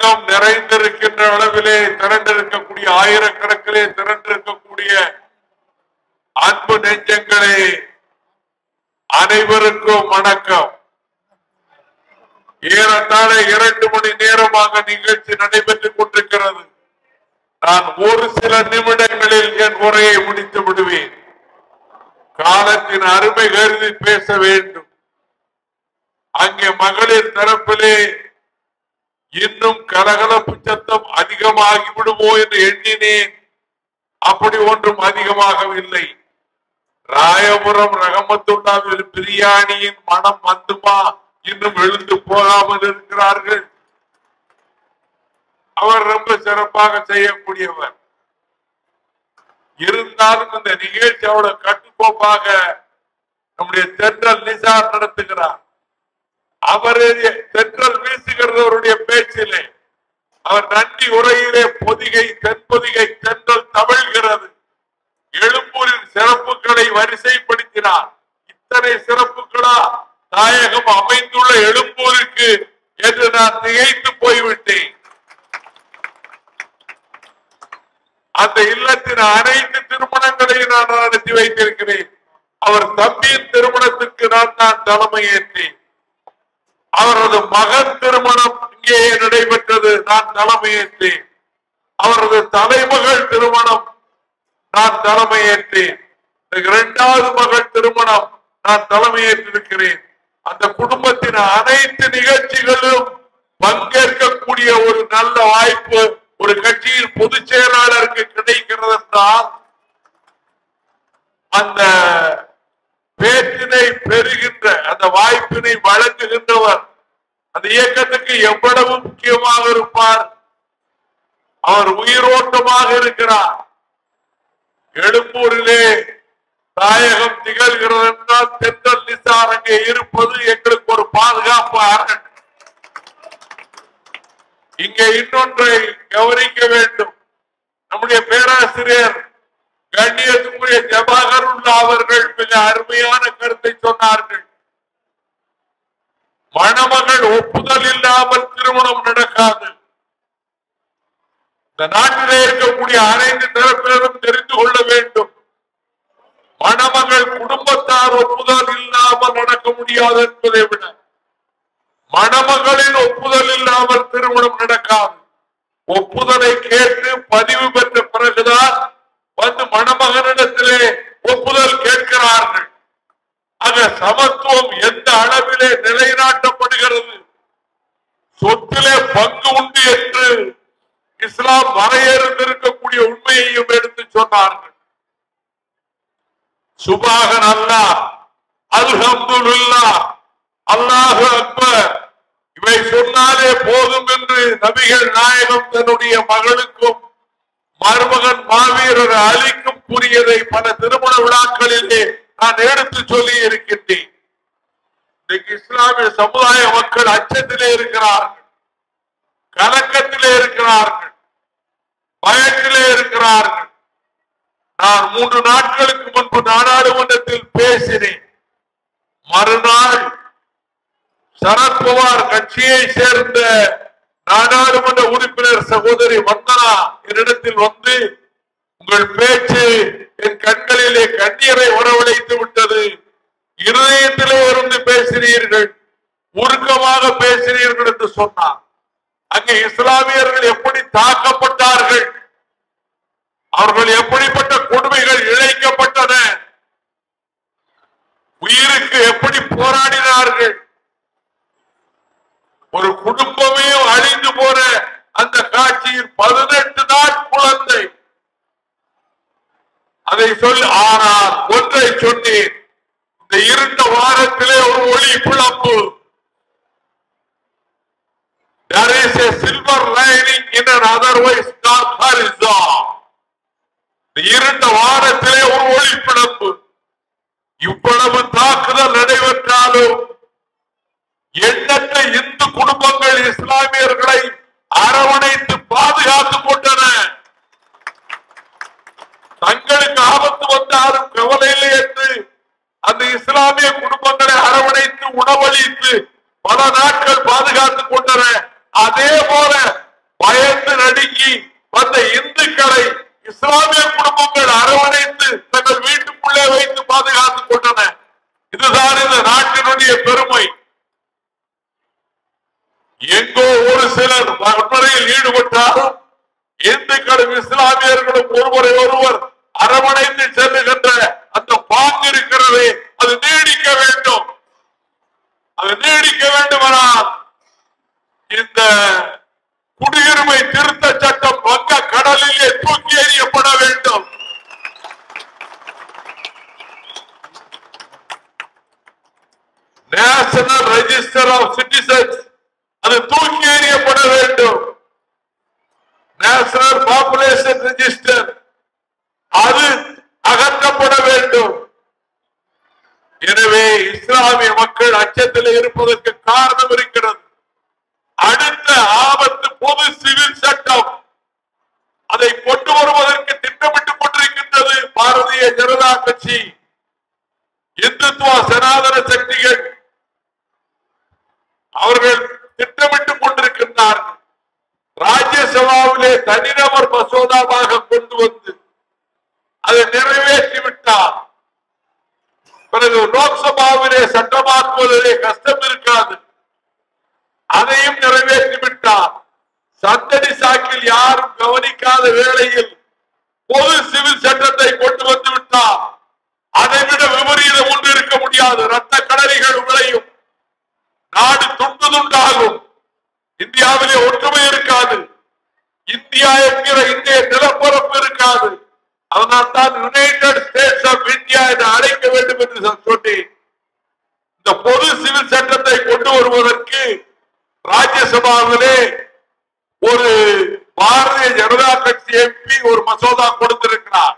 அரங்கம் நிறைந்திருக்கின்ற அளவிலே திரண்டிருக்கக்கூடிய ஆயிரக்கணக்கிலே திரண்டிருக்கக்கூடிய அன்பு நெஞ்சங்களே, அனைவருக்கும் வணக்கம். ஏறத்தாழ 2 மணி நேரமாக நிகழ்ச்சி நடைபெற்றுக் கொண்டிருக்கிறது. நான் ஒரு சில நிமிடங்களில் என் உரையை முடித்து விடுவேன். காலத்தின் அருமை கருதி பேச வேண்டும். அங்கே மகளிர் தரப்பிலே இன்னும் கலகலப்பு சத்தம் அதிகமாகி விடுமோ என்று எண்ணினேன். அப்படி ஒன்றும் அதிகமாகவில்லை. ராயபுரம் ரஹமத்துல்லாஹ் பிரியாணியின் மனம் வந்துமா இன்னும் எழுந்து போகாமல் இருக்கிறார்கள். அவர் ரொம்ப சிறப்பாக செய்யக்கூடியவர். இருந்தாலும் இந்த நிகழ்ச்சி அவ்வளவு கட்டுக்கோப்பாக நம்முடைய தென்றல் நிசார் நடத்துகிறார். அவரே தென்றல் வீசுகிறவருடைய பேச்சிலே, அவர் நன்றி உரையிலே பொதிகை தென்பொதிகை தென்றல் தவழ்கிறது. எழும்பூரின் சிறப்புகளை வரிசைப்படுத்தினார். இத்தனை சிறப்புகளா நாயகம் அமைந்துள்ள எழும்பூருக்கு என்று நான் திகைத்து போய்விட்டேன். அந்த இல்லத்தின் அனைத்து திருமணங்களையும் நான் நடத்தி வைத்திருக்கிறேன். அவர் தம்பியின் திருமணத்திற்கு நான் தலைமையேற்றேன். அவரது மகன் திருமணம் இங்கேயே நடைபெற்றது, நான் தலைமையேற்றேன். அவரது தலைமகள் திருமணம் நான் தலைமையேற்றேன். 2வது மகள் திருமணம் நான் தலைமையேற்றிருக்கிறேன். அந்த குடும்பத்தின் அனைத்து நிகழ்ச்சிகளும் பங்கேற்கக்கூடிய ஒரு நல்ல வாய்ப்பு ஒரு கட்சியின் பொதுச் செயலாளருக்கு கிடைக்கிறது என்றால் அந்த பேச்சினை பெறுகின்ற அந்த வாய்ப்பினை வழங்குகின்றவர் அந்த இயக்கத்துக்கு எவ்வளவு முக்கியமாக இருப்பார். அவர் உயிரோட்டமாக இருக்கிறார். எழும்பூரிலே தாயகம் திகழ்கிறது என்றால் தென்றல் நிசார் அங்கே இருப்பது எங்களுக்கு ஒரு பாதுகாப்பு அரண். இங்கே இன்னொன்றை கவனிக்க வேண்டும். நம்முடைய பேராசிரியர் கண்ணியத்துக்குரிய ஜவாஹருல்லா அவர்கள் மிக அருமையான கருத்தை சொன்னார்கள். மணமகள் ஒப்புதல் இல்லாமல் திருமணம் நடக்காது. இந்த நாட்டிலே இருக்கக்கூடிய அனைத்து தரப்பினரும் தெரிந்து கொள்ள வேண்டும். மணமகள் குடும்பத்தார் ஒப்புதல் இல்லாமல் நடக்க முடியாது என்பதை விட மணமகளின் ஒப்புதல் இல்லாமல் திருமணம் நடக்காது. ஒப்புதலை கேட்டு பதிவு பெற்ற பிறகுதான் வந்து மணமகனிடத்திலே ஒப்புதல் கேட்கிறார்கள். ஆக சமத்துவம் எந்த அளவிலே நிலைநாட்டப்படுகிறது, சொத்திலே பங்கு உண்டு என்று இஸ்லாம் வரையறுத்திருக்கக்கூடிய உண்மையையும் எடுத்து சொன்னார்கள். சுபாகன் அல்லாஹ், அல்ஹம்துலில்லாஹ், அல்லாஹு அக்பர் இவை சொன்னாலே போதும் என்று நபிகள் நாயகம் தன்னுடைய மகளுக்கும் மருமகன் மாவீரர் அலிக்கும் கூறியதை பல திருமண விழாக்களிலே நான் எடுத்து சொல்லி இருக்கின்றேன். இன்றைக்கு இஸ்லாமிய சமுதாய மக்கள் அச்சத்திலே இருக்கிறார்கள், கலக்கத்திலே இருக்கிறார்கள், பயத்திலே இருக்கிறார்கள். நான் 3 நாட்களுக்கு முன்பு நாடாளுமன்றத்தில் பேசினேன். மறுநாள் சரத்பவார் கட்சியை சேர்ந்த நாடாளுமன்ற உறுப்பினர் சகோதரி வந்தனா என்னிடத்தில் வந்து, உங்கள் பேச்சு என் கண்களிலே கண்ணீரை வரவழைத்து விட்டது. இருதயத்திலே இருந்து பேசினீர்கள், உருக்கமாக பேசினீர்கள் என்று சொன்னார். அங்கே இஸ்லாமியர்கள் எப்படி தாக்கப்பட்டார்கள், அவர்கள் எப்படிப்பட்ட கொடுமைகள் இழைக்கப்பட்டன, உயிருக்கு எப்படி போராடினார்கள், ஒரு குடும்பமே அழிந்து போன அந்த காட்சியில் 18 நாள் குழந்தை. அதை சொல்லி, ஆனால் ஒன்றை சொன்னேன், இந்த இருண்ட வாரத்திலே ஒரு ஒளி பிளப்பு. There is a silver lining in an otherwise dark horizon. இருண்ட வாரத்திலே ஒரு ஒளி பிளப்பு. இவ்வளவு தாக்குதல் நடைபெற்றாலும் எண்ணற்ற இந்து குடும்பங்கள் இஸ்லாமியர்களை அரவணைத்து பாதுகாத்துக் கொண்டன. தங்களுக்கு ஆபத்து வந்தாலும் கவலை இல்லை என்று அந்த இஸ்லாமிய குடும்பங்களை அரவணைத்து உணவளித்து பல நாட்கள் பாதுகாத்துக் கொண்டன. அதே போல பயந்து நடுங்கி வந்த இந்துக்களை இஸ்லாமிய குடும்பங்கள் அரவணைத்து தங்கள் வீட்டுக்குள்ளே வைத்து பாதுகாத்துக் கொண்டன. இதுதான் இந்த நாட்டினுடைய பெருமை. எங்கோ ஒரு சிலர் வன்முறையில் ஈடுபட்டாலும் இந்துக்களும் இஸ்லாமியர்களும் ஒருவரை ஒருவர் அரவணைத்து செல்லுகின்ற அந்த பாங்கு இருக்கிறது. அது நீடிக்க வேண்டும். அது நீடிக்க வேண்டுமானால் இந்த குடியுரிமை திருத்த சட்டம் வங்க கடலிலே தூக்கி எறியப்பட வேண்டும். நேஷனல் ரெஜிஸ்டர் ஆஃப் சிட்டிசன்ஸ் அது தூக்கி எறியப்பட வேண்டும். நேஷனல் பாப்புலேஷன் ரெஜிஸ்டர் அது அகற்றப்பட வேண்டும். எனவே இஸ்லாமிய மக்கள் அச்சத்தில் இருப்பதற்கு காரணம் இருக்கிறது. அடுத்த ஆபத்து பொது சிவில் சட்டம். அதை கொண்டு வருவதற்கு திட்டமிட்டுக் கொண்டிருக்கின்றது பாரதிய ஜனதா கட்சி. இந்துத்துவ சனாதன சக்திகள் அவர்கள் திட்டமிட்டுக் கொண்டிருக்கின்றார்கள். ராஜ்யசபாவிலே தனிநபர் மசோதாவாக கொண்டு வந்து அதை நிறைவேற்றிவிட்டார். பிறகு லோக்சபாவிலே சட்டமாக்குவதிலே கஷ்டம் இருக்காது. அதையும் நிறைவேற்றிவிட்டார். சந்தடி சாக்கில் யாரும் கவனிக்காத வேளையில் பொது சிவில் சட்டத்தை கொண்டு வந்து விட்டார். அதைவிட விபரீதம் ஒன்று இருக்க முடியாது. ரத்த கடலிகள் விளையும். நாடு துண்டு துண்டாகும். இந்தியாவிலே ஒற்றுமை இருக்காது. இந்தியா என்கிற இந்திய நிலப்பரப்பு இருக்காது. அதனால் தான் யுனைடெட் ஸ்டேட்ஸ் ஆஃப் இந்தியா என்று அழைக்க வேண்டும் என்று சொன்னேன். இந்த பொது சிவில் சட்டத்தை கொண்டு வருவதற்கு ராஜ்யசபாவிலே ஒரு பாரதிய ஜனதா கட்சி எம்பி ஒரு மசோதா கொடுத்திருக்கிறார்.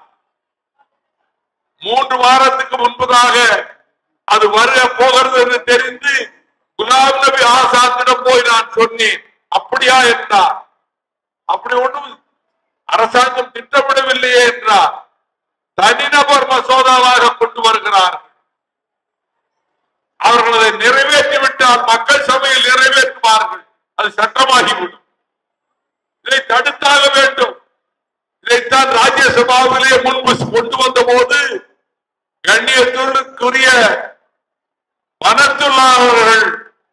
3 வாரத்துக்கு முன்பதாக அது வர போகிறது என்று தெரிந்து குலாம் நபி ஆசாத்திடம் போய் நான் சொன்னேன். அப்படியா என்றார். அப்படி ஒன்றும் அரசாங்கம் திட்டமிடவில்லையே என்றார். தனிநபர் மசோதாவாக கொண்டு வருகிறார்கள். அவர்கள் அதை நிறைவேற்றிவிட்டால் மக்கள் சபையில் நிறைவேற்றுவார்கள். அது சட்டமாகிவிடும். இதை தடுத்தாக வேண்டும். இதைத்தான் ராஜ்யசபாவிலே முன்பு கொண்டு வந்த போது கண்ணியத்திற்குரிய மனத்துள்ள அவர்கள்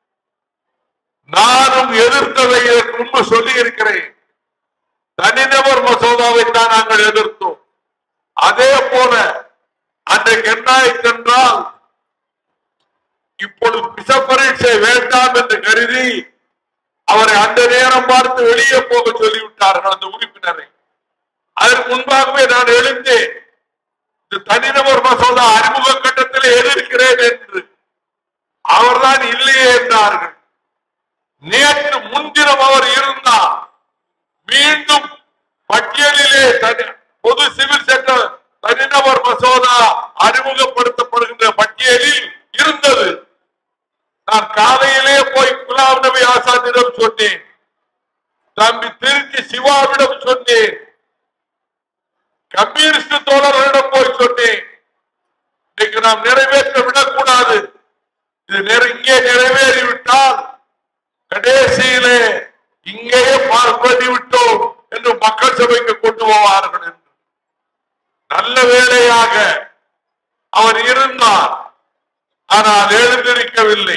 நானும் எதிர்த்ததை இதற்கு முன்பு சொல்லி இருக்கிறேன். தனிநபர் மசோதாவை தான் நாங்கள் எதிர்த்தோம். அதே போல அன்றைக்கு என்னாயிற்றென்றால் இப்பொழுது பிச பரீட்சை வேண்டாம் என்று கருதி அவரை அந்த நேரம் பார்த்து வெளியே போக சொல்லிவிட்டார்கள் அந்த உறுப்பினரை. அதற்கு முன்பாகவே நான் எழுந்தேன். இந்த தனிநபர் மசோதா அறிமுக கட்டத்தில் எதிர்க்கிறேன் என்று. அவர்தான் இல்லையே என்றார்கள். நேற்று முன்தினம் அவர் இருந்தார். மீண்டும் பட்டியலிலே பொது சிவில் சட்ட தனிநபர் மசோதா அறிமுகப்படுத்தப்படுகின்ற பட்டியலில் இருந்தது. நான் காலையிலே போய் குலாம் நபி ஆசாத்திடம் சொன்னேன். தம்பி திருச்சி சிவாவிடம் சொன்னேன். கம்யூனிஸ்ட் தோழர்களிடம் போய் சொன்னேன். இன்னைக்கு நாம் நிறைவேற்ற விடக்கூடாது. இது இங்கே நிறைவேறிவிட்டால் கடைசியிலே இங்கேயே பண்ணிவிட்டோம் என்று மக்கள் சபைக்கு கொண்டு போவார்கள் என்று. நல்ல வேளையாக அவர் இருந்தார். ஆனால் எழுந்திருக்கவில்லை.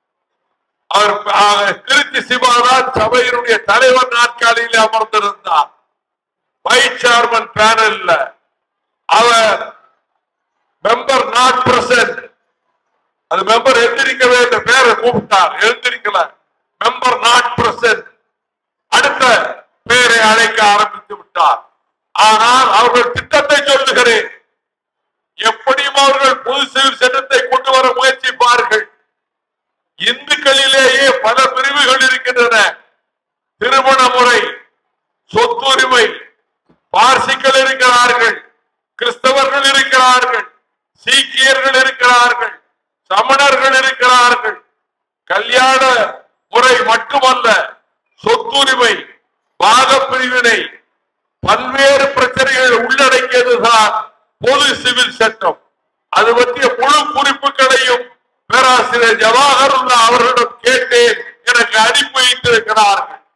அவர் திருச்சி சிவாதான் சபையினுடைய தலைவர் நாற்காலியில் அமர்ந்திருந்தார். வைஸ் சேர்மன் பேனல்ல அவர் மெம்பர் நாட் பிரசன்ட். அது மெம்பர் எழுந்திருக்க வேண்டிய பேரை கூப்பிட்டார். எழுந்திருக்கல. Member not present. அடுத்த பேரை அழைக்க ஆரம்பித்து விட்டார். ஆனால் அவர்கள் திட்டத்தை சொல்லுகிறேன். எப்படியும் அவர்கள் பொது சிவில் சட்டத்தை கொண்டு வர முயற்சிப்பார்கள். இந்துக்களிலேயே பல பிரிவுகள் இருக்கின்றன. திருமண முறை, சொத்துரிமை, பார்சிகள் இருக்கிறார்கள், கிறிஸ்தவர்கள் இருக்கிறார்கள், சீக்கியர்கள் இருக்கிறார்கள், சமணர்கள் இருக்கிறார்கள். கல்யாண முறை மட்டுமல்ல, சொத்துரிமை, பாக பிரிவினை, பல்வேறு பிரச்சனைகள் உள்ளடக்கியதுதான் பொது சிவில் சட்டம். அது பற்றிய முழு குறிப்புகளையும் பேராசிரியர் ஜவாஹருல்லா அவர்களிடம் கேட்டேன். எனக்கு அனுப்பி வைத்திருக்கிறார்கள்.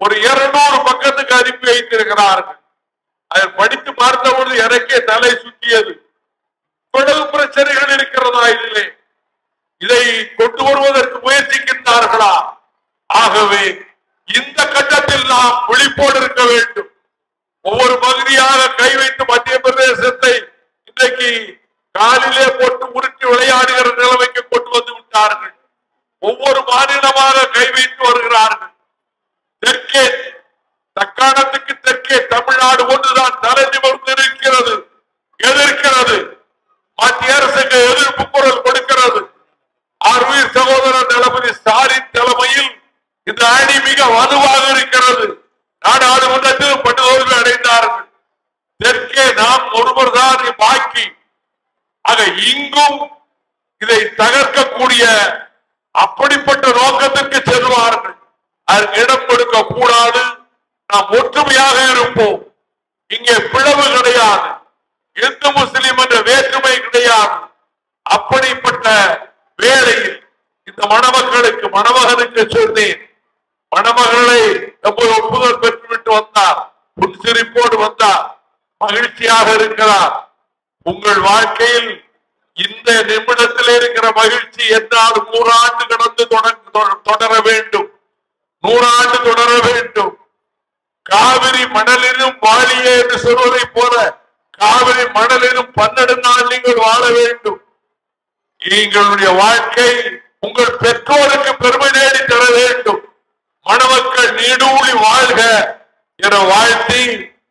ஒரு 200 பக்கத்துக்கு அனுப்பி வைத்திருக்கிறார்கள். அதை படித்து பார்த்தபொழுது எனக்கே தலை சுற்றியது. இவ்வளவு பிரச்சனைகள் இருக்கிறதா இதிலே? இதை கொண்டு வருவதற்கு முயற்சிக்கின்றார்களா? ஆகவே இந்த கட்டத்தில் நாம் விழிப்போடு இருக்க வேண்டும். ஒவ்வொரு பகுதியாக கை வைத்து மத்திய பிரதேசத்தை இன்றைக்கு காலிலே போட்டு உருட்டி விளையாடுகிற நிலைமைக்கு கொண்டு வந்து விட்டார்கள். ஒவ்வொரு மாநிலமாக கை வைத்து வருகிறார்கள். தெற்கே தக்காணத்துக்கு தெற்கே தமிழ்நாடு ஒன்றுதான் தலை நிமிர்ந்து இருக்கிறது, எதிர்க்கிறது. மத்திய அரசுக்கு எதிர்ப்பு குரல் கொடுக்கிறது. ஆர்வீர் சகோதரர் தளபதி ஸ்டாலின் தலைமையில் இந்த அணி மிக வலுவாக இருக்கிறது. நாடாளுமன்றத்தில் படுதோல்வி அடைந்தார்கள். தெற்கே நாம் ஒருவர் தான் பாக்கி. ஆக இங்கும் இதை தகர்க்கக்கூடிய அப்படிப்பட்ட நோக்கத்திற்கு செல்வார்கள். அதற்கு இடம் கொடுக்க கூடாது. நாம் ஒற்றுமையாக இருப்போம். இங்கே பிளவு கிடையாது. இந்து முஸ்லிம் என்ற வேற்றுமை கிடையாது. அப்படிப்பட்ட வேளையில் இந்த மணமக்களுக்கு மணமகனுக்கு சொன்னேன், மணமகளை ஒப்புதல் பெற்றுவிட்டு வந்தார், புன்சிரிப்போடு வந்தார், மகிழ்ச்சியாக இருக்கிறார். உங்கள் வாழ்க்கையில் இந்த நிமிடத்தில் இருக்கிற மகிழ்ச்சி என்னால் 100 ஆண்டு கடந்து தொடர வேண்டும், 100 ஆண்டு தொடர வேண்டும். காவிரி மணலிலும் வாழியே என்று சொல்வதை போல காவிரி மணலிலும் 12 நாள் நீங்கள் வாழ வேண்டும். எங்களுடைய வாழ்க்கை உங்கள் பெற்றோருக்கு பெருமை தேடி தர வேண்டும். மணமக்கள் நீடூழி வாழ்க என வாழ்த்தி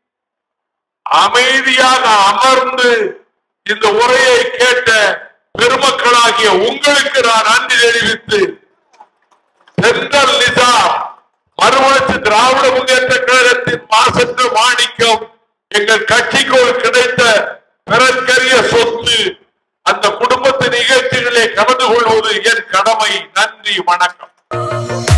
அமைதியாக அமர்ந்து இந்த உரையை கேட்ட பெருமக்களாகிய உங்களுக்கு நான் நன்றி தெரிவித்து, செந்தல் நிசாம் மறுமலர்ச்சி திராவிட முன்னேற்ற கழகத்தின் மாசற்ற மாணிக்கம், எங்கள் கட்சிக்கு ஒரு கிடைத்த பெறற்கரிய சொத்து. அந்த குடும்பத்தின் நிகழ்ச்சிகளை கலந்து கொள்வது என் கடமை. நன்றி, வணக்கம்.